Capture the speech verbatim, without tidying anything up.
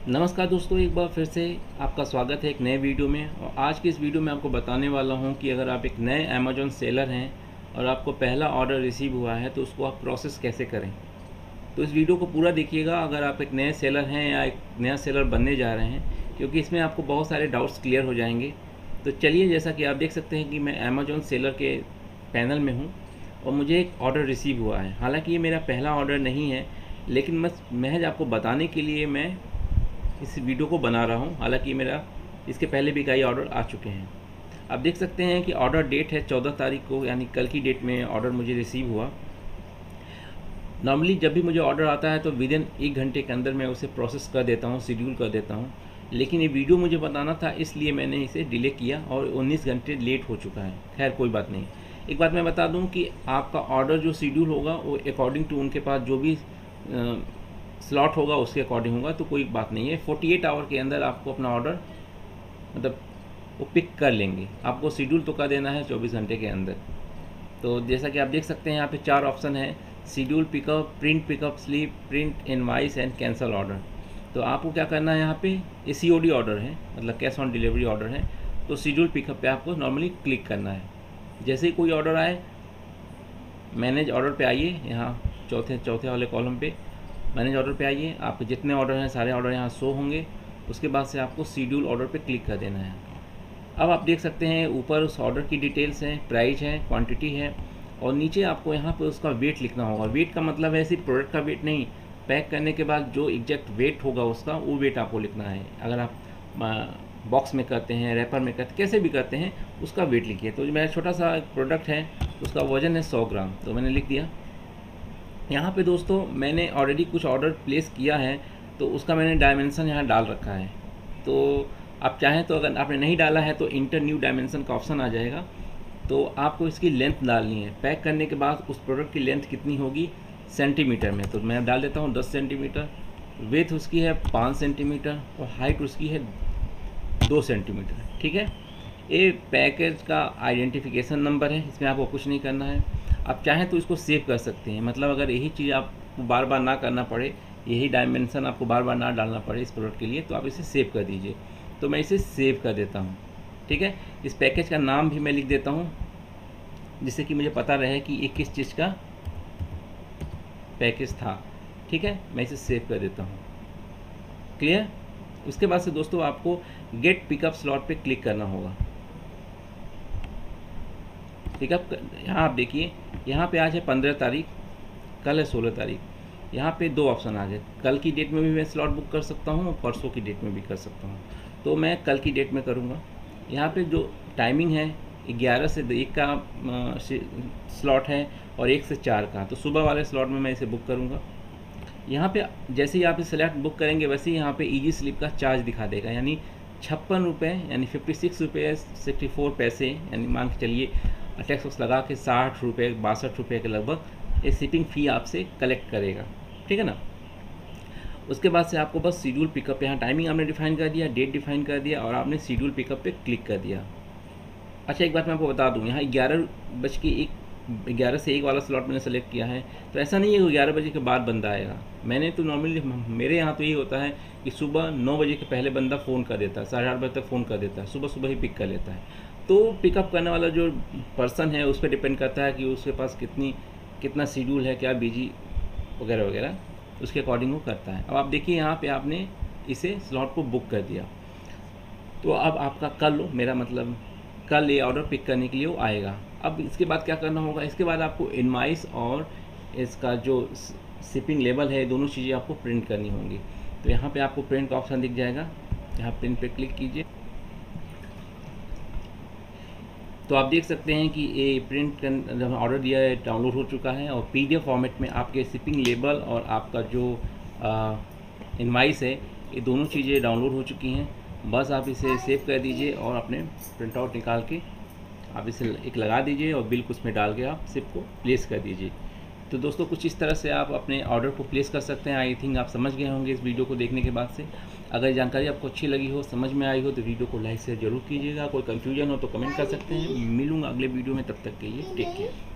नमस्कार दोस्तों, एक बार फिर से आपका स्वागत है एक नए वीडियो में। और आज की इस वीडियो में आपको बताने वाला हूं कि अगर आप एक नए अमेज़ॉन सेलर हैं और आपको पहला ऑर्डर रिसीव हुआ है तो उसको आप प्रोसेस कैसे करें। तो इस वीडियो को पूरा देखिएगा अगर आप एक नए सेलर हैं या एक नया सेलर बनने जा रहे हैं, क्योंकि इसमें आपको बहुत सारे डाउट्स क्लियर हो जाएंगे। तो चलिए, जैसा कि आप देख सकते हैं कि मैं अमेज़ॉन सेलर के पैनल में हूँ और मुझे एक ऑर्डर रिसीव हुआ है। हालाँकि ये मेरा पहला ऑर्डर नहीं है, लेकिन बस महज आपको बताने के लिए मैं इस वीडियो को बना रहा हूँ। हालांकि मेरा इसके पहले भी कई ऑर्डर आ चुके हैं। आप देख सकते हैं कि ऑर्डर डेट है चौदह तारीख को, यानी कल की डेट में ऑर्डर मुझे रिसीव हुआ। नॉर्मली जब भी मुझे ऑर्डर आता है तो विद इन एक घंटे के अंदर मैं उसे प्रोसेस कर देता हूँ, शेड्यूल कर देता हूँ। लेकिन ये वीडियो मुझे बताना था, इसलिए मैंने इसे डिले किया और उन्नीस घंटे लेट हो चुका है। खैर कोई बात नहीं। एक बात मैं बता दूँ कि आपका ऑर्डर जो शेड्यूल होगा वो अकॉर्डिंग टू उनके पास जो भी स्लॉट होगा उसके अकॉर्डिंग होगा, तो कोई बात नहीं है। अड़तालीस आवर के अंदर आपको अपना ऑर्डर मतलब वो पिक कर लेंगे। आपको शेड्यूल तो कर देना है चौबीस घंटे के अंदर। तो जैसा कि आप देख सकते हैं यहाँ पे चार ऑप्शन है: schedule pickup, print pickup slip, print invoice and cancel order. तो आपको क्या करना है, यहाँ पे ये सी ओ डी ऑर्डर है, मतलब कैश ऑन डिलीवरी ऑर्डर है। तो शेड्यूल पिकअप पे आपको नॉर्मली क्लिक करना है। जैसे ही कोई ऑर्डर आए, मैनेज ऑर्डर पे आइए, यहाँ चौथे चौथे वाले कॉलम पे मैनेज ऑर्डर पे आइए। आपके जितने ऑर्डर हैं सारे ऑर्डर यहाँ शो होंगे। उसके बाद से आपको शेड्यूल ऑर्डर पे क्लिक कर देना है। अब आप देख सकते हैं ऊपर उस ऑर्डर की डिटेल्स हैं, प्राइस है, क्वांटिटी है, और नीचे आपको यहाँ पे उसका वेट लिखना होगा। वेट का मतलब है सिर्फ प्रोडक्ट का वेट नहीं, पैक करने के बाद जो एग्जैक्ट वेट होगा उसका, वो वेट आपको लिखना है। अगर आप बॉक्स में करते हैं, रैपर में करते, कैसे भी करते हैं, उसका वेट लिखिए। तो मेरा छोटा सा प्रोडक्ट है, उसका वजन है सौ ग्राम, तो मैंने लिख दिया। यहाँ पे दोस्तों मैंने ऑलरेडी कुछ ऑर्डर प्लेस किया है, तो उसका मैंने डायमेंशन यहाँ डाल रखा है। तो आप चाहें तो, अगर आपने नहीं डाला है तो इंटर न्यू डायमेंशन का ऑप्शन आ जाएगा। तो आपको इसकी लेंथ डालनी है। पैक करने के बाद उस प्रोडक्ट की लेंथ कितनी होगी सेंटीमीटर में, तो मैं डाल देता हूँ दस सेंटीमीटर। वेथ उसकी है पाँच सेंटीमीटर और हाइट उसकी है दो सेंटीमीटर। ठीक है, ये पैकेज का आइडेंटिफिकेशन नंबर है, इसमें आपको कुछ नहीं करना है। आप चाहें तो इसको सेव कर सकते हैं, मतलब अगर यही चीज़ आपको बार बार ना करना पड़े, यही डायमेंशन आपको बार बार ना डालना पड़े इस प्रोडक्ट के लिए, तो आप इसे सेव कर दीजिए। तो मैं इसे सेव कर देता हूँ। ठीक है, इस पैकेज का नाम भी मैं लिख देता हूँ, जिससे कि मुझे पता रहे कि ये किस चीज़ का पैकेज था। ठीक है, मैं इसे सेव कर देता हूँ। क्लियर। उसके बाद से दोस्तों आपको गेट पिकअप स्लॉट पे क्लिक करना होगा। पिकअप यहाँ आप देखिए, यहाँ पे आज है पंद्रह तारीख, कल है सोलह तारीख। यहाँ पे दो ऑप्शन आ गए, कल की डेट में भी मैं स्लॉट बुक कर सकता हूँ और परसों की डेट में भी कर सकता हूँ। तो मैं कल की डेट में करूँगा। यहाँ पे जो टाइमिंग है ग्यारह से एक का स्लॉट है और एक से चार का, तो सुबह वाले स्लॉट में मैं इसे बुक करूँगा। यहाँ पे जैसे ही आप इस सेलेक्ट बुक करेंगे, वैसे ही यहाँ पे ईजी स्लिप का चार्ज दिखा देगा, यानी छप्पन रुपये यानी फिफ्टी सिक्स रुपये सिक्सटी फोर पैसे, यानी मान के चलिए टैक्स वैक्स लगा के साठ रुपये बासठ रुपये के लगभग ये शिपिंग फ़ी आपसे कलेक्ट करेगा। ठीक है ना। उसके बाद से आपको बस शेड्यूल पिकअप, यहाँ टाइमिंग आपने डिफाइन कर दिया, डेट डिफाइन कर दिया और आपने शेड्यूल पिकअप पे क्लिक कर दिया। अच्छा, एक बात मैं आपको बता दूँ, यहाँ ग्यारह बज के एक ग्यारह से एक वाला स्लॉट मैंने सेलेक्ट किया है, तो ऐसा नहीं है कि ग्यारह बजे के बाद बंदा आएगा। मैंने तो नॉर्मली, मेरे यहाँ तो यही होता है कि सुबह नौ बजे के पहले बंदा फ़ोन कर देता है, साढ़े आठ बजे तक फ़ोन कर देता है, सुबह सुबह ही पिक कर लेता है। तो पिकअप करने वाला जो पर्सन है उस पर डिपेंड करता है कि उसके पास कितनी कितना शेड्यूल है, क्या बिजी वगैरह वगैरह, उसके अकॉर्डिंग वो करता है। अब आप देखिए यहाँ पे आपने इसे स्लॉट को बुक कर दिया, तो अब आपका कल, मेरा मतलब कल ये ऑर्डर पिक करने के लिए वो आएगा। अब इसके बाद क्या करना होगा, इसके बाद आपको इनवाइस और इसका जो शिपिंग लेवल है, दोनों चीज़ें आपको प्रिंट करनी होंगी। तो यहाँ पे आपको प्रिंट का ऑप्शन दिख जाएगा, यहाँ प्रिंट पे क्लिक कीजिए। तो आप देख सकते हैं कि ये प्रिंट जब ऑर्डर दिया है डाउनलोड हो चुका है और पीडीएफ फॉर्मेट में आपके शिपिंग लेबल और आपका जो इनवाइस है, ये दोनों चीज़ें डाउनलोड हो चुकी हैं। बस आप इसे सेव कर दीजिए और अपने प्रिंट आउट निकाल के आप इसे एक लगा दीजिए और बिल उसमें डाल के आप शिप को प्लेस कर दीजिए। तो दोस्तों कुछ इस तरह से आप अपने ऑर्डर को प्लेस कर सकते हैं। आई थिंक आप समझ गए होंगे इस वीडियो को देखने के बाद से। अगर जानकारी आपको अच्छी लगी हो, समझ में आई हो, तो वीडियो को लाइक शेयर जरूर कीजिएगा। कोई कन्फ्यूजन हो तो कमेंट कर सकते हैं। मिलूँगा अगले वीडियो में, तब तक के लिए टेक केयर।